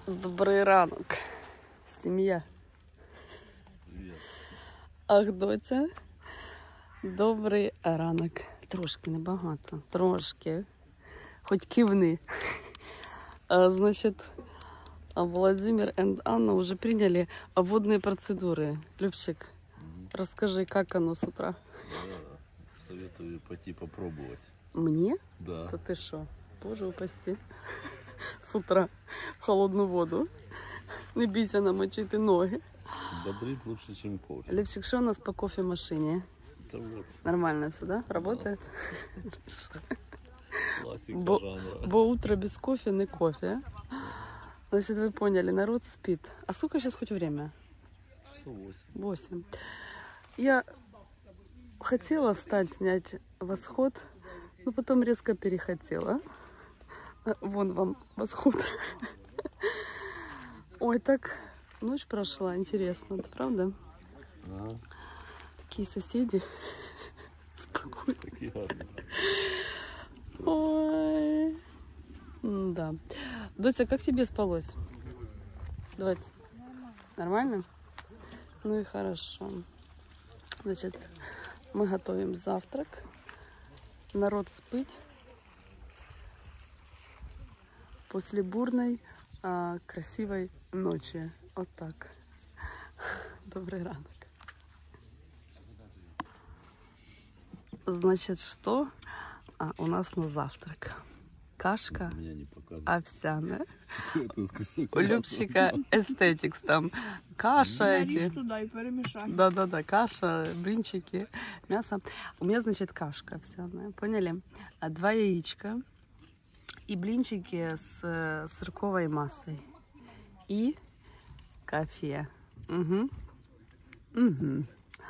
Добрий ранок, сім'я. Ах, доця. Добрий ранок. Трошки, небагато, трошки. Хоть кивни. Значит, Владимир и Анна уже приняли водные процедуры. Любчик, расскажи, как оно с утра? Советую пойти попробовать. Мне? Да. Да ты шо? Боже упаси. С утра в холодную воду. Не бейся намочить ноги. Бодрит лучше, чем кофе. Левчик, что у нас по кофемашине? Это вот. Нормально все, да? Работает? Классика жанра. Бо утро без кофе не кофе. Значит, вы поняли, народ спит. А сколько сейчас хоть время? 8. 8. Я хотела встать, снять восход, но потом резко перехотела. Вон вам восход. Ой, так ночь прошла, интересно, это правда? Ага. Такие соседи. Спокойно. Такие гарные. Ой. Да. Дося, как тебе спалось? Дося. Нормально? Ну и хорошо. Значит, мы готовим завтрак. Народ спит. После бурной, красивой ночи. Вот так. Добрый ранок. Значит, что у нас на завтрак? Кашка Меня не показывают. овсяная. У У Любчика эстетикс там. Каша эти. Туда и перемешай. Да-да-да, каша, блинчики, мясо. У меня, значит, кашка овсяная, поняли? 2 яичка и блинчики с сырковой массой. И кофе. Угу. Угу.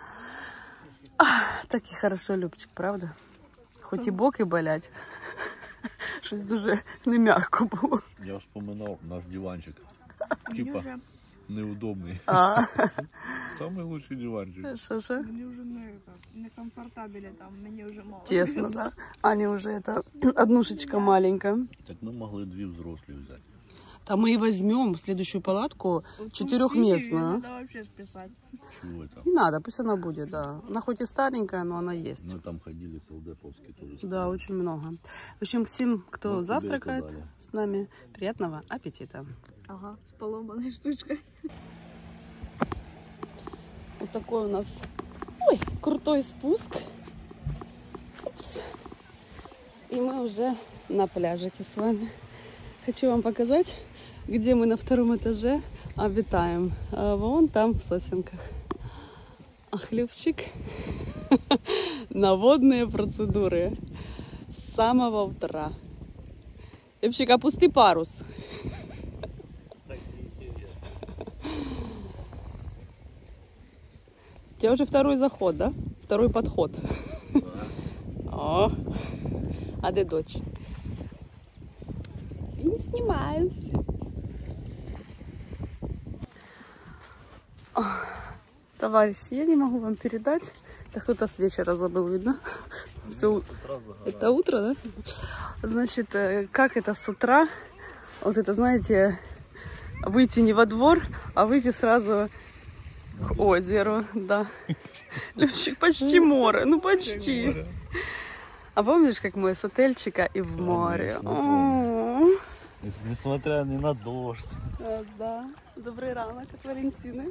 Так и хорошо, Любчик, правда? Хоть і боки болять. Щось дуже не м'яко було. Я вспоминал наш диванчик. Типа Вже, неудобный. Самый лучший диванчик. Що? мені вже не комфортабельно там, мені вже мало. Тесно, да? Аня уже это однушечка маленькая. Так мы могли 2 взрослые взять. Там мы и возьмем следующую палатку Вот 4-местную. Надо вообще списать. Чего это? Не надо, пусть она будет, да. Она хоть и старенькая, но она есть. Мы там ходили, солдеповские тоже. Да, стояли. очень много. В общем, всем, кто Ну, тебе завтракает это дали. с нами, приятного аппетита. Ага, с поломанной штучкой. Вот такой у нас, ой, крутой спуск. Упс. И мы уже на пляжике с вами. Хочу вам показать, где мы на 2-м этаже обитаем. Вон там в сосенках. А Любчик на водные процедуры с самого утра. Любчик, опусти парус. У тебя уже 2-й заход, да? 2-й подход. О, а где дочь? Я не снимаюсь. Товарищи, я не могу вам передать. Это кто-то с вечера забыл, видно? Все, это утро, да? Значит, как это с утра? Вот это, знаете, выйти не во двор, а выйти сразу к озеру, да. Любчик, почти море, ну почти. А помнишь, как мы с отельчика и в море? Конечно, несмотря ни на дождь. Да. Добрый ранок от Валентины.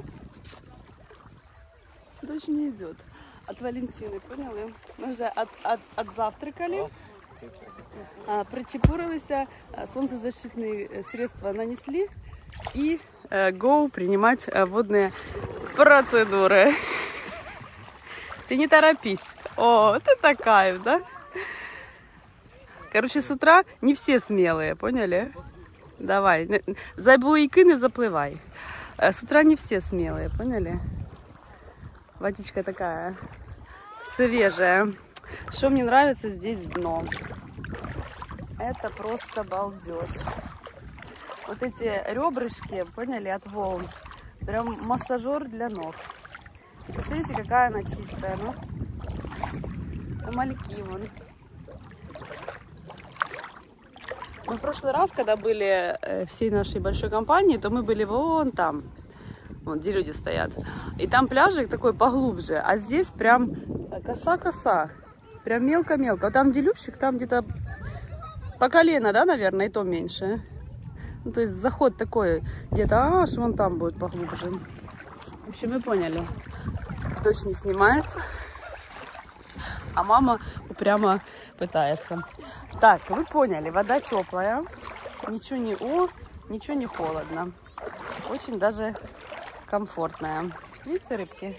Дождь не идет. От Валентины, поняли? Мы уже отзавтракали. Причепурилися, солнцезащитные средства нанесли и go принимать водные процедуры. Ты не торопись. О, ты такая, да? Короче, с утра не все смелые, поняли? Давай, за буйки не заплывай. С утра не все смелые, поняли? Водичка такая свежая. Что мне нравится здесь дно? Это просто балдеж. Вот эти ребрышки, поняли, от волн. Прям массажер для ног. И посмотрите, какая она чистая, ну. Мальки вон. Мы в прошлый раз, когда были всей нашей большой компанией, то мы были вон там, вот где люди стоят. И там пляжик такой поглубже, а здесь прям коса-коса, прям мелко-мелко. Там, где Любчик, там где-то по колено, да, наверное, и то меньше. Ну, то есть заход такой, где-то аж вон там будет поглубже. В общем, мы поняли. Дочь не снимается, а мама упрямо пытается. Так, вы поняли, вода теплая, ничего не холодно. Очень даже комфортная. Видите рыбки?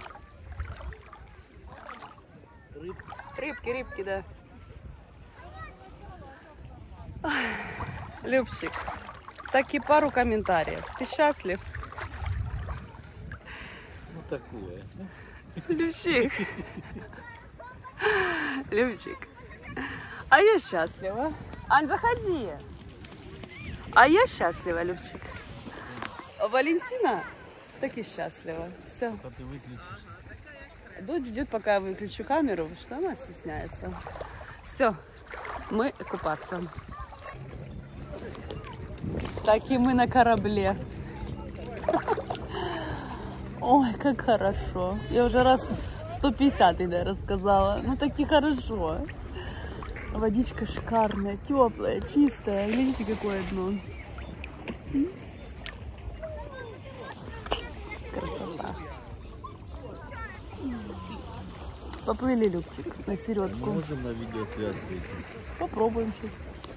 Рыбки, да. Любчик, так и пару комментариев. Ты счастлив? Ну такое. Любчик. Любчик. А я счастлива. Ань, заходи. А я счастлива, Любчик. Валентина так и счастлива. Все. Пока ты выключишь. Дочь ждет, пока я выключу камеру, потому что она стесняется. Все, мы купаться. Так и мы на корабле. Ой, как хорошо. Я уже раз 150 ей рассказала. Ну так и хорошо. Водичка шикарная, теплая, чистая. Видите, какое дно. Красота. Поплыли, Любчик, на середку. Можем на видеосвязь выйти. Попробуем сейчас.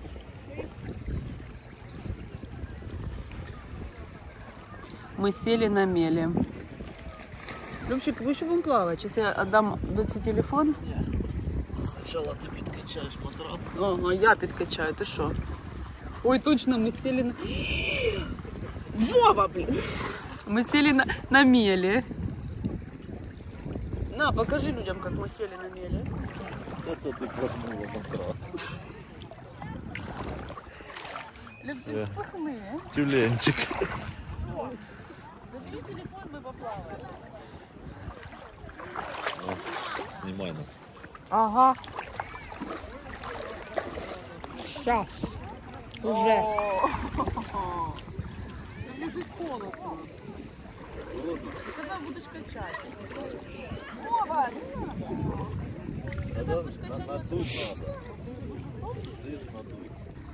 Мы сели на мели. Любчик, вы еще будем плавать? Сейчас я отдам дочке телефон. Сначала ты подкачаешь матрас. О, а я подкачаю, ты что? Ой, точно, мы сели на... Вова, блин! Мы сели на мели. На, покажи людям, как мы сели на мели. Это ты прогнула матрас. Любчик, вспыхни. Тюленчик. Забери телефон, мы поплаваем. Снимай нас. Ага. Сейчас. Уже. Мне же холодно. Когда будешь качать? Вова, не надо. Когда будешь качать? Надуть надо. Ты ж надуй.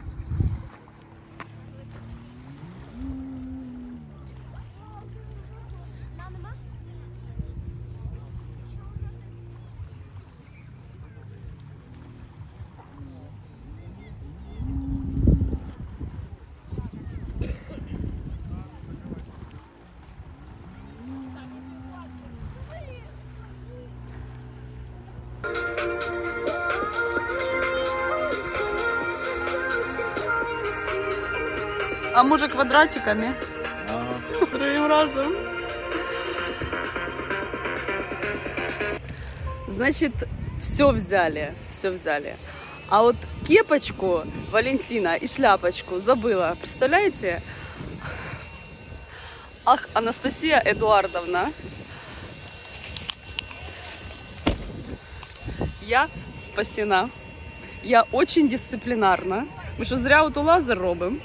А может квадратиками? Вторым разом. Значит, все взяли. А вот кепочку Валентина и шляпочку забыла. Представляете? Ах, Анастасия Эдуардовна. Я спасена. Я очень дисциплинарна. Мы что, зря вот у лазер робим?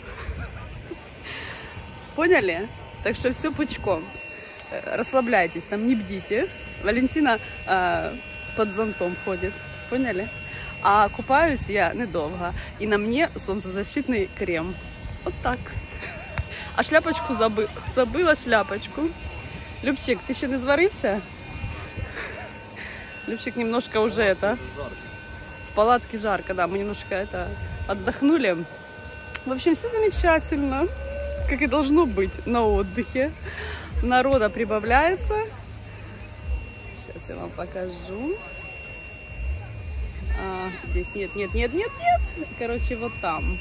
Поняли? Так что все пучком. Расслабляйтесь, там не бдите. Валентина под зонтом ходит. Поняли? А купаюсь я недовго. И на мне солнцезащитный крем. Вот так. А шляпочку забыла шляпочку. Любчик, ты еще не зварився? Любчик немножко уже это... В палатке жарко, да. Мы немножко отдохнули. В общем, все замечательно. Как и должно быть на отдыхе. Народа прибавляется. Сейчас я вам покажу. Здесь нет. Короче, вот там.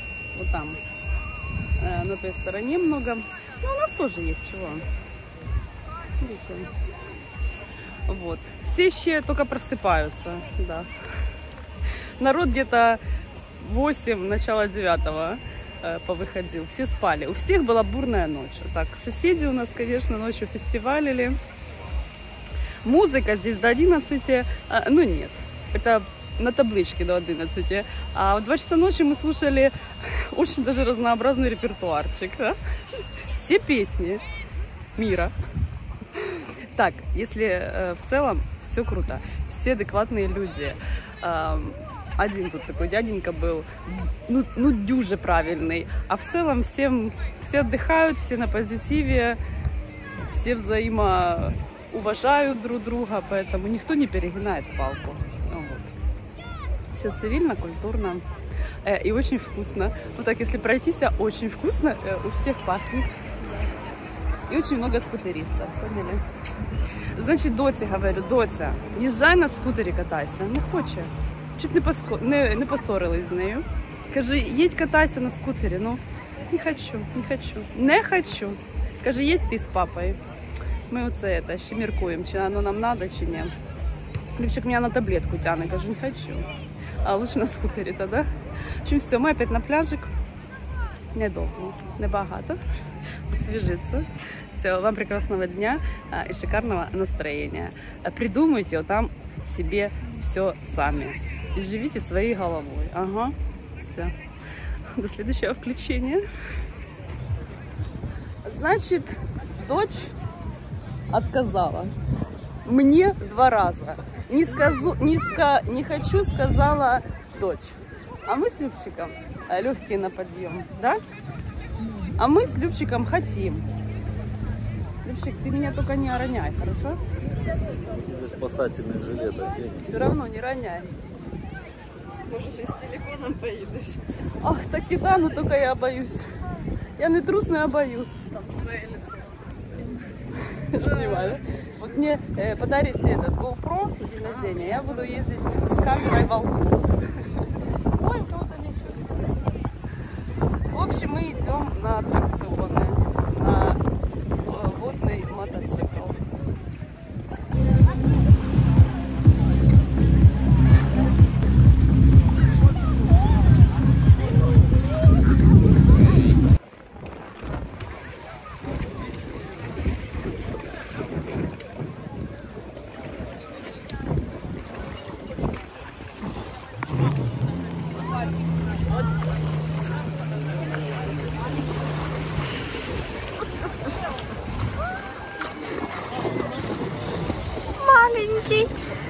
На той стороне много. Но у нас тоже есть чего. Видите? Вот. Все еще только просыпаются. Да. Народ где-то 8, начало 9 повыходил. Все спали. У всех была бурная ночь. Так, соседи у нас, конечно, ночью фестивалили. Музыка здесь до 11. Ну нет. Это на табличке до 11. А в 2 часа ночи мы слушали очень даже разнообразный репертуарчик. Да? Все песни мира. Так, если в целом все круто, все адекватные люди. Один тут такой дяденька был, ну дюже правильный. А в целом все отдыхают, все на позитиве, все взаимоуважают друг друга, поэтому никто не перегинает палку. Вот. Все цивильно, культурно и очень вкусно. Вот так, если пройтись, очень вкусно, у всех пахнет. И очень много скутеристов, поняли? Значит, Доте говорю, Дотя, езжай на скутері катайся. Не хоче. Чуть не поссорилась з нею. Каже, їдь катайся на скутері. Ну, не хочу. Каже, їдь ти з папою. Ми оце ще міркуємо, чи воно нам надо, чи ні. Любчик мене на таблетку тягне, кажу, не хочу. А лучше на скутері тоді. В общем, все, ми опять на пляжик. Недовго, небагато. Освежиться. Все, вам прекрасного дня и шикарного настроения. Придумайте там себе все сами. И живите своей головой. Ага, все. До следующего включения. Значит, дочь отказала. Мне 2 раза. Не хочу, сказала дочь. А мы с Любчиком легкие на подъем, да? А мы с Любчиком хотим. Любчик, ты меня только не роняй, хорошо? Спасательный жилет одень. Все равно не роняй. Может, ты с телефоном поедешь? Ах, так и да, но только я боюсь. Я не трус, но я боюсь. Там твое лицо. Снимаю. Вот мне подарите этот GoPro на день рождения, я буду ездить с камерой волков. Ой, кого-то несет. В общем, мы идем на аттракционы, на водный мотоцикл. Маленький.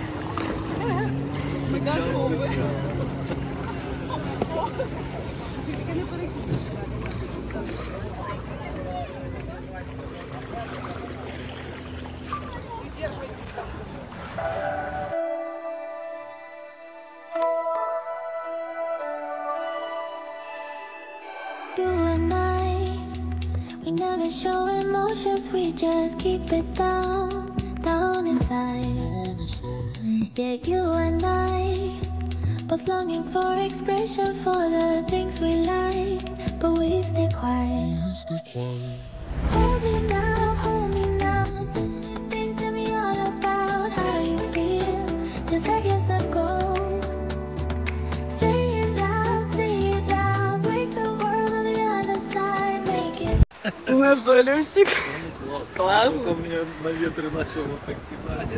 You and I, we never show emotions, we just keep it down, down inside. Yeah, you and I, both longing for expression for the things we like, but we stay quiet. Hold me now, think to me all about how you feel, just seconds ago. Ну что, Люсик? Класс. Только мне на ветре начало так кидать.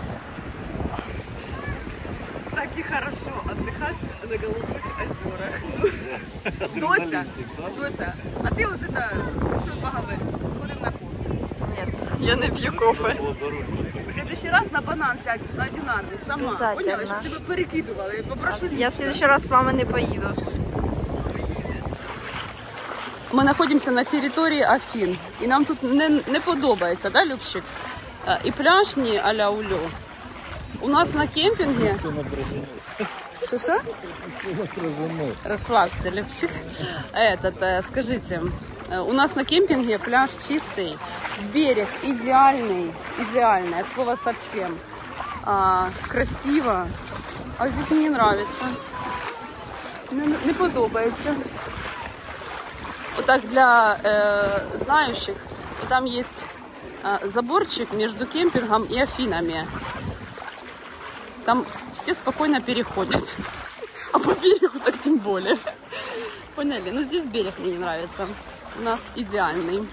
Так и хорошо отдыхать на голубых озерах. Дотя, а ты вот это, что поговорим, сходим на кофе? Нет, я не пью кофе. В следующий раз на банан сядешь, на один адрес, сама. Обязательно. Поняла, чтобы тебя перекидывала, я попрошу. Я в следующий раз с вами не поеду. Мы находимся на территории Афин, и нам тут не подобається, да, Любчик? И пляж не а-ля улю. У нас на кемпинге... Что? Расслабься, Любчик. Скажите, у нас на кемпинге пляж чистый, берег идеальный, от слова совсем. Красиво. А здесь мне не нравится. Не подобается. Вот так для знающих, там есть заборчик между кемпингом и Афинами. Там все спокойно переходят. А по берегу так тем более. Поняли? Но здесь берег мне не нравится. У нас идеальный.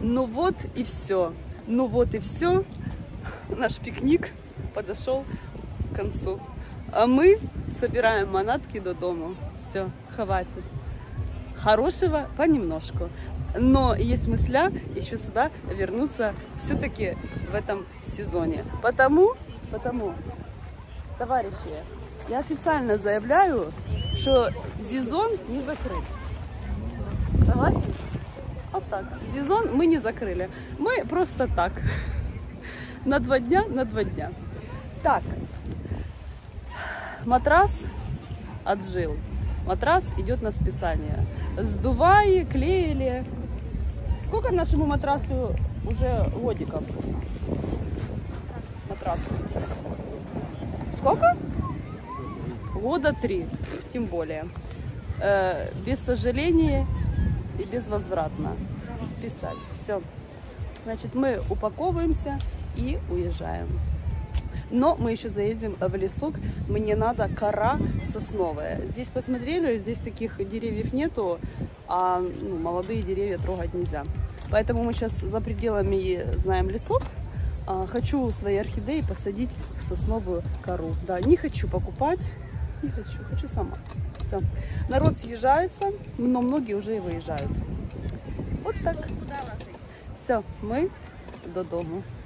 Ну вот и все. Ну вот и все. Наш пикник подошел к концу. А мы собираем манатки додому. Все, хватит. Хорошего понемножку. Но есть мысля еще сюда вернуться все-таки в этом сезоне. Потому, товарищи, я официально заявляю, что сезон не закрыт. Согласен? Вот так. Сезон мы не закрыли. Мы просто так. На 2 дня. Так. Матрас отжил. Матрас идет на списание. Сдували, клеили. Сколько нашему матрасу уже годиков? Матрас. Сколько? Года 3, тем более. Без сожаления и безвозвратно списать. Все. Значит, мы упаковываемся и уезжаем. Но мы еще заедем в лесок. Мне надо кора сосновая. Здесь посмотрели, здесь таких деревьев нету, а молодые деревья трогать нельзя. Поэтому мы сейчас за пределами знаем лесок. Хочу свои орхидеи посадить в сосновую кору. Да, не хочу покупать, не хочу сама. Все. Народ съезжается, но многие уже и выезжают. Вот так. Все, мы додому.